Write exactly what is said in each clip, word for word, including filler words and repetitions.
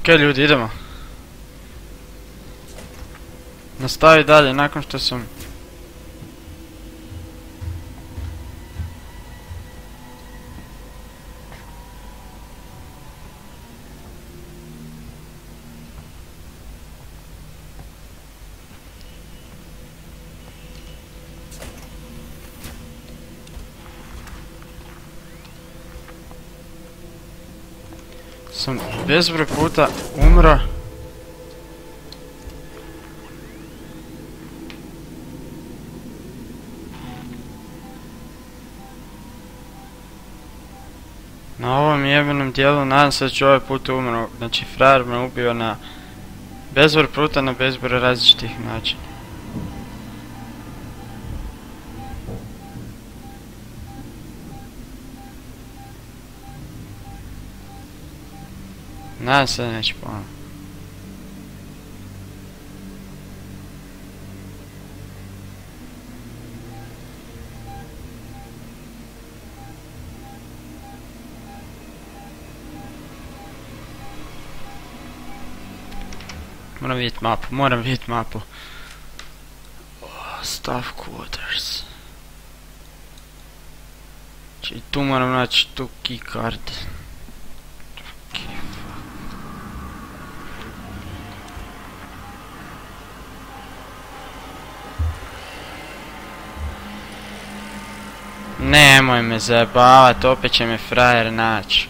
Ok ljudi, idemo. Nastavi dalje nakon što sam... Sam bezbroj puta umro. Na ovom jebenom dijelu nadam se da ću ovaj put umro. Znači frajer me ubio na bezbroj puta na bezbroj različitih načina. Nadam se da neće ponovno. Moram vidjeti mapu, moram vidjeti mapu. Oh, staff quarters. Znači tu moram naći tu key card. Nemoj me zajebavat, opet će me frajer naći.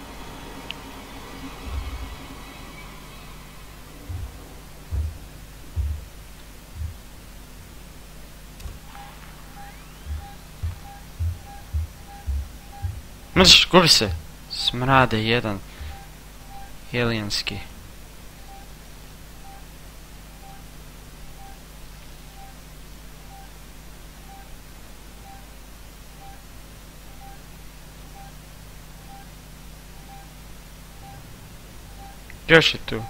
Mrš, gubi se. Smrade jedan. Alienski. Još je tu.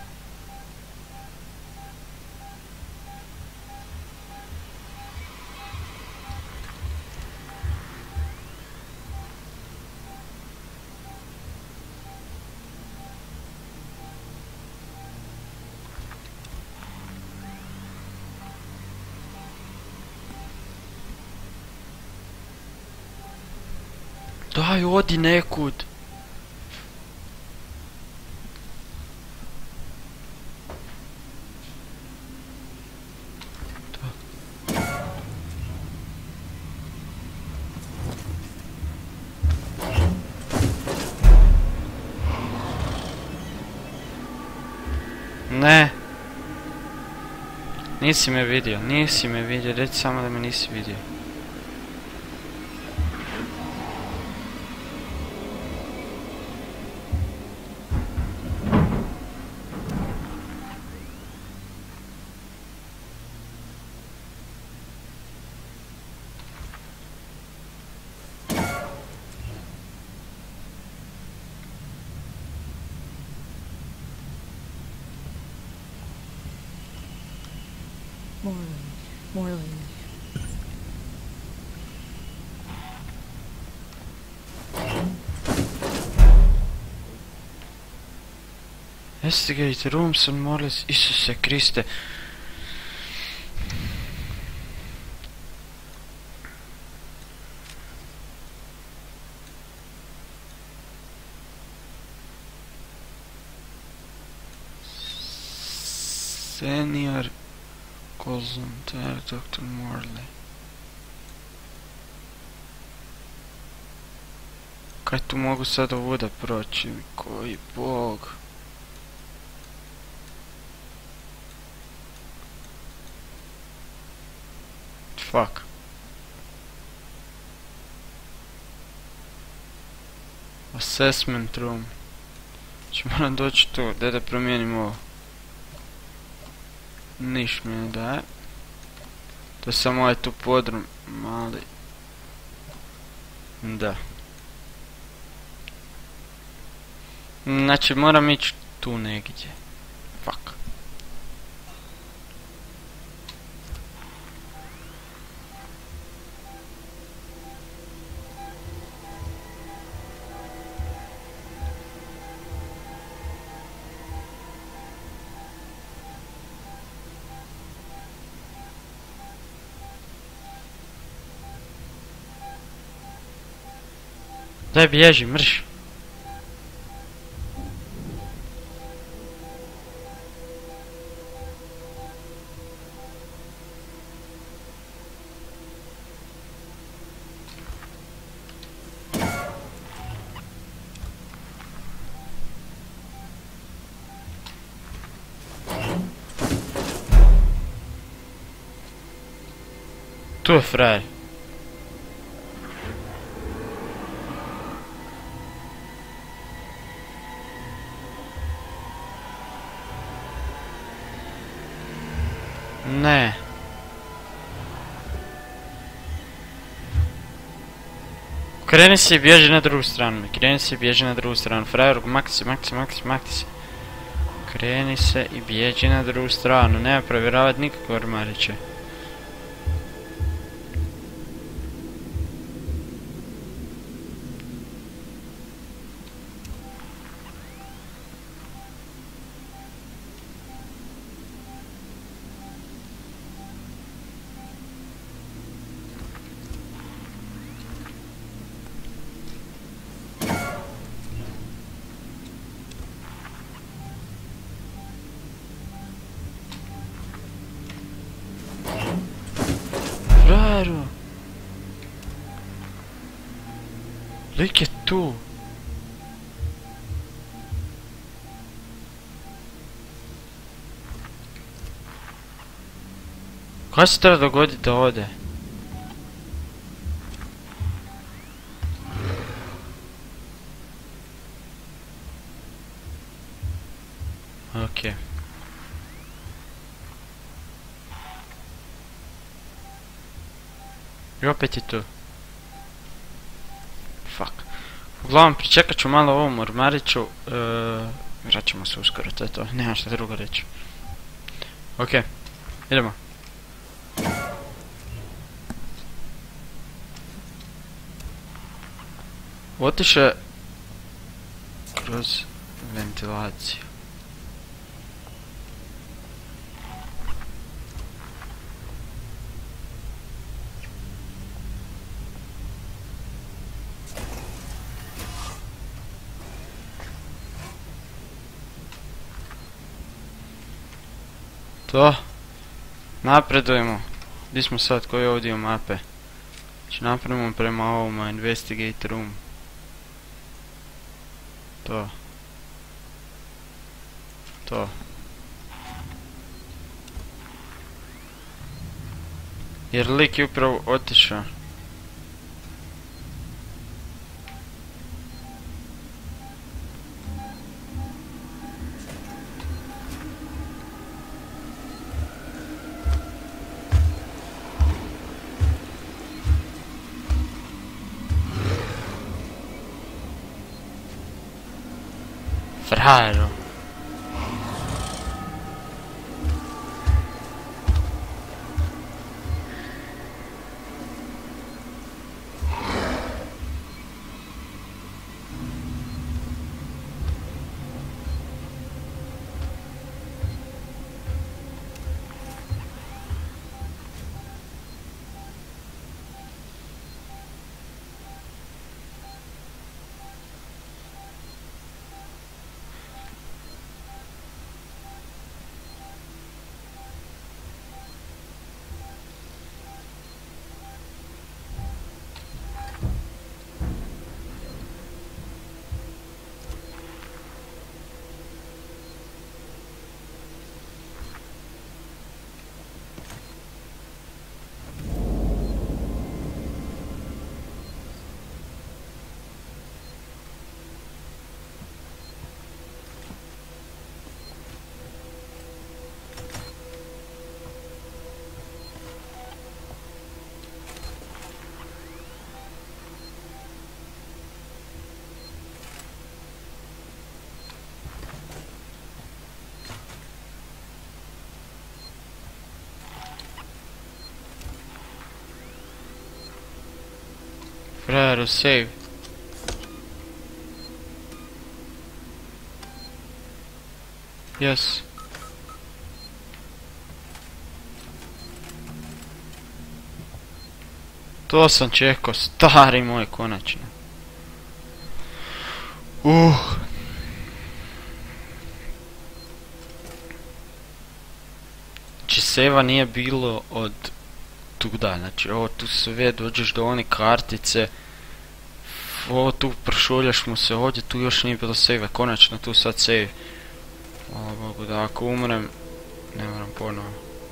Daj, odi nekud. Ne. Nisi me vidio, nisi me vidio, reći samo da me nisi vidio. Morland, Morland. Investigate rooms and Morley's, Isuse Kriste. Senior Konzultar doktor Morley. Kaj tu mogu sad ovuda proći? Koji bog? Fuck. Assessment room. Znači moram doći tu, da da promijenim ovo. Niš mi ne daje. To je samo ovaj tu podrum, mali. Da. Znači moram ići tu negdje. Fuck. Daj bježi, mrš. Tu je frajer. Ne. Kreni se i bježi na drugu stranu. Kreni se i bježi na drugu stranu. Frajeru, makti se, makti se, makti se, makti se. Kreni se i bježi na drugu stranu. Nema provjeravat nikako ormariće. Frajeru. Lik je tu. Kaj se treba dogoditi da ode? Okej. I opet je tu. Fuck. Uglavnom, pričekat ću malo ovom ormariću. Vraćamo se uskoro, to je to. Nemam šta drugo reći. Okej. Idemo. Otiše kroz ventilaciju. To. Napredujemo. Gdje smo sad? Koji je ovdje mape? Znači napravimo prema ovoma. Investigate room. To. To. Jer lik je upravo otišao. Frajeru. Frajeru, save. Yes. To sam čekao, stari moj, konačno. Uh. Znači seva nije bilo od tuda, znači ovo tu sve dođeš do one kartice, ovo tu prošuljaš mu se ovdje, tu još nije bilo save, konačno tu sad save. Hvala Bogu da ako umrem, ne moram ponovo.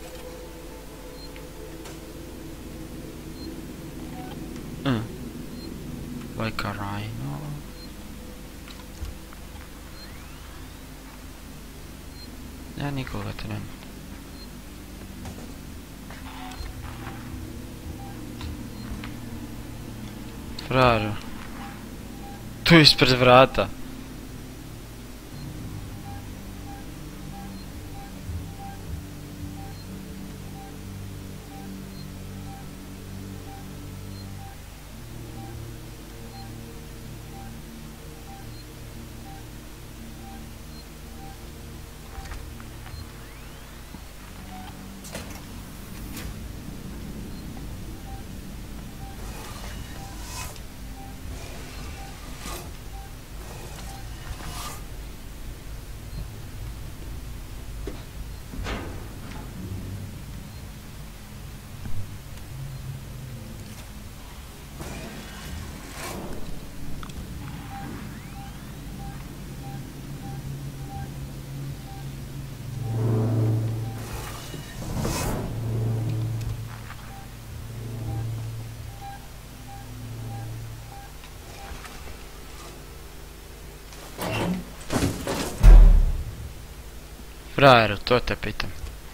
Mm. Like a rhino. Ja nikoga trenutno. Fražo. Tu ispred vrata. Frajeru, to te pitam.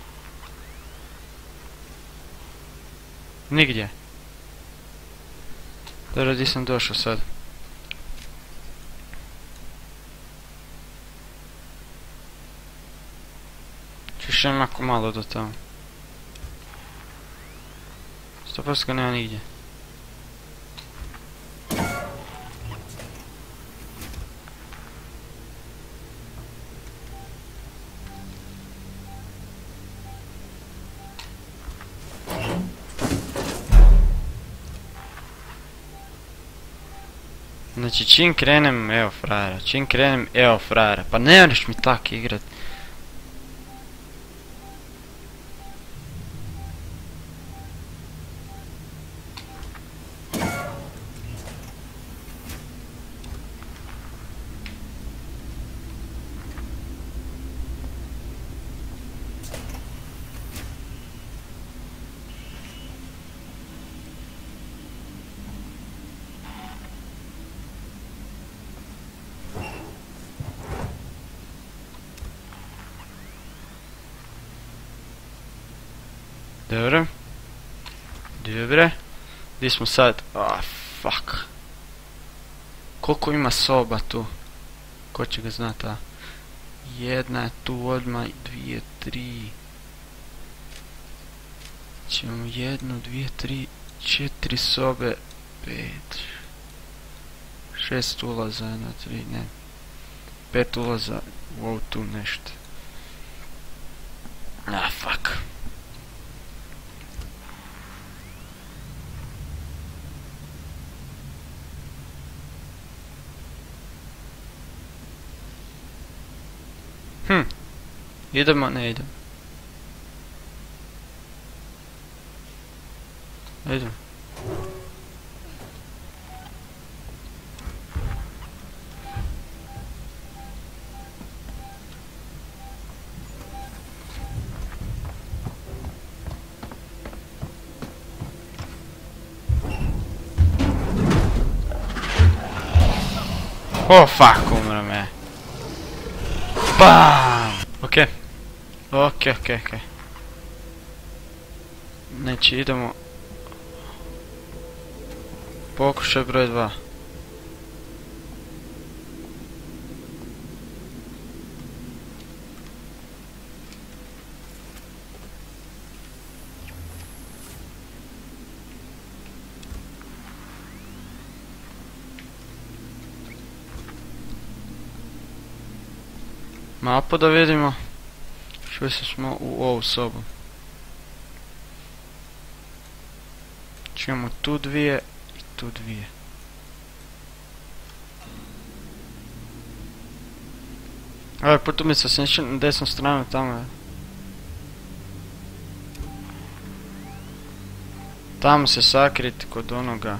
Nigdje. Dobro, di sam došao sad? Čiš imam jako malo do tamo. sto posto ga nema nigdje. Znači čim krenem, evo frajera, čim krenem, evo frajera, pa ne možeš mi tak igrat. Dobro. Dobre. Gdje smo sad? Ah, fuck. Koliko ima soba tu? Ko će ga znat, a? Jedna je tu odmah, dvije, tri. Ćemo jednu, dvije, tri, četiri sobe, pet. Šest ulaza, jedna, tri, ne. Pet ulaza, wow, tu nešto. Ah, fuck. Hm, idemo, ne idemo. Idemo. Oh fuck, umre me. Bam! Ok. Ok, ok, ok. Znači idemo. Pokušaj broj dva. Mapu da vidimo. Što smo u ovu sobu. Čujemo tu dvije i tu dvije. Ovaj put umjesto sam išao na desnu stranu tamo je. Tamo se sakriti kod onoga.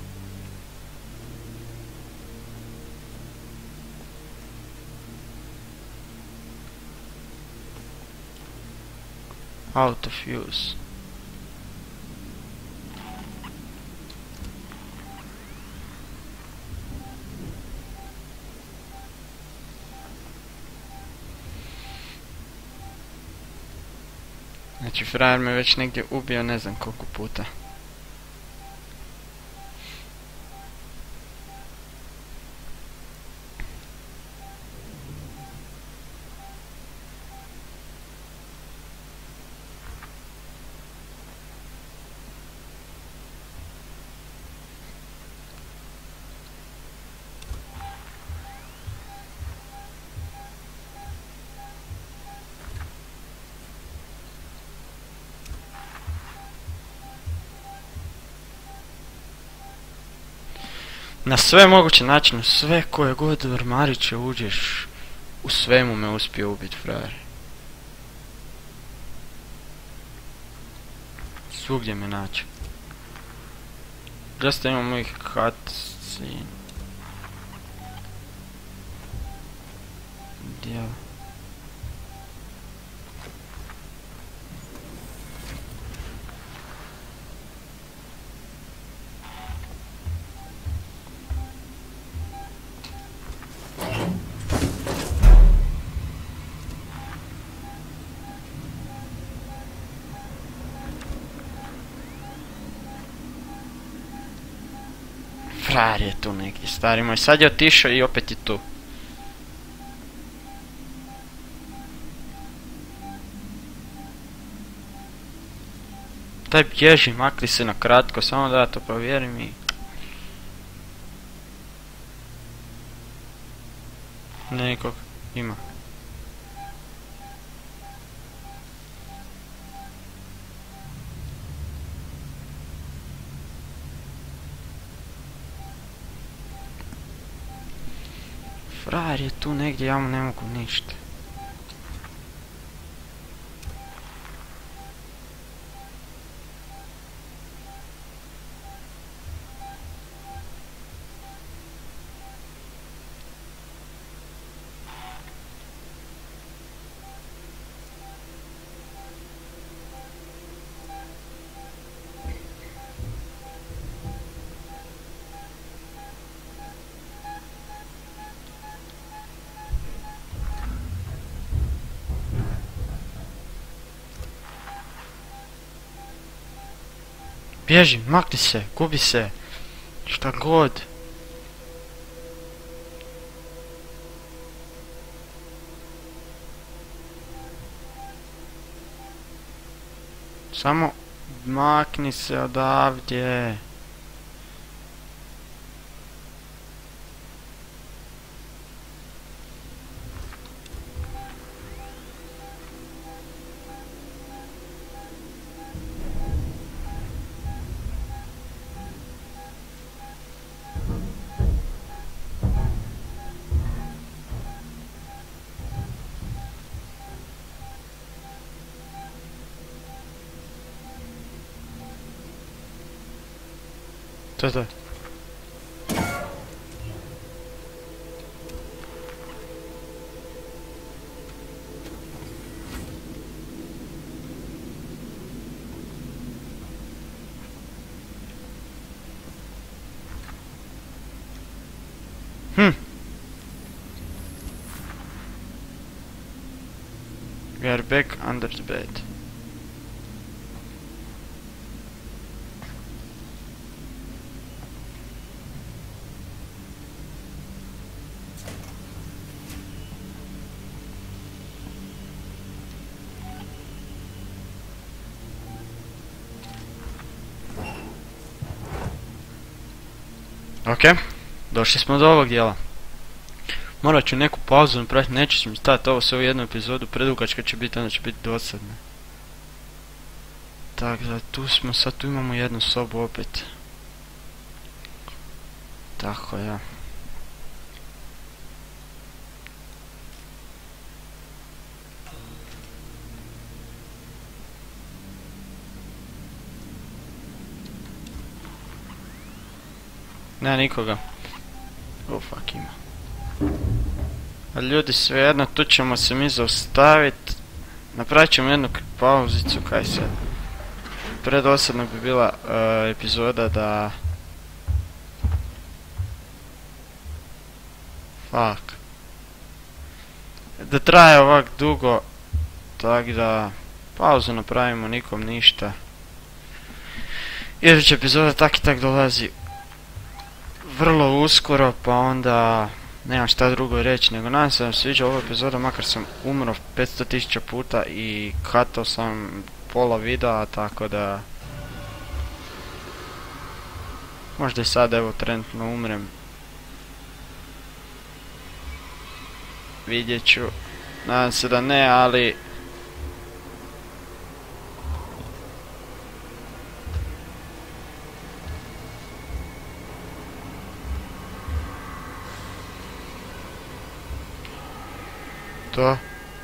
Out of use. Znači frajer me već negdje ubio ne znam koliko puta. Na sve moguće načine, sve koje god ormariće uđeš, u svemu me uspio ubiti frajer. Svugdje me naći. Dosta imam mojih cutscene. Gdje? Frajer je tu neki, stari moj. Sad je otišao i opet je tu. Daj bježi, makli se na kratko, samo da ja to provjerim i... Ne nikog, ima. Frajer je tu negdje, ja mu ne mogu ništa. Bježi, makni se, gubi se. Šta god. Samo makni se odavdje. To je to. Hm. We are back under the bed. Ok, došli smo do ovog dijela. Morat ću neku pauzu napraviti, neću mi stati ovo sve u jednu epizodu, predugačka će biti, onda će biti dosadna. Tako da tu smo, sad tu imamo jednu sobu opet. Tako ja. Ne, nikoga. O, fuck ima. A ljudi, svejedno, tu ćemo se mi zaustavit. Napravit ćemo jednu pauzicu, kaj sad. Predosadno bi bila uh, epizoda da... Fuck. Da traje ovak dugo, tak da pauzu napravimo, nikom ništa. Iduća epizoda tak i tak dolazi vrlo uskoro, pa onda nemam šta drugo reći, nego nadam se da vam sviđa ova epizoda, makar sam umro petsto tisuća puta i katao sam pola videa, tako da možda i sad evo trenutno umrem. Vidjet ću, nadam se da ne, ali to.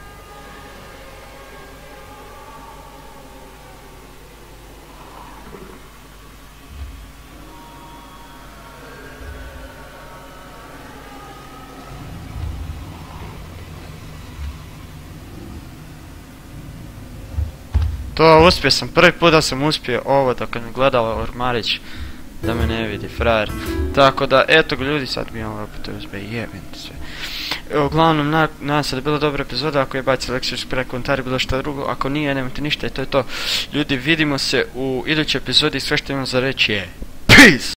To, uspio sam, prvi put da sam uspio ovo dok me gledala Ormarić da me ne vidi, frajer. Tako da, eto ga ljudi, sad bi imamo opet U S B, jebim sve. Evo, uglavnom, na, nadam se da je bila dobra epizoda, ako je bacili like, subscribe, komentari, bilo što drugo, ako nije, nemojte ništa i to je to. Ljudi, vidimo se u idućoj epizodi, sve što imam za reći je PEACE!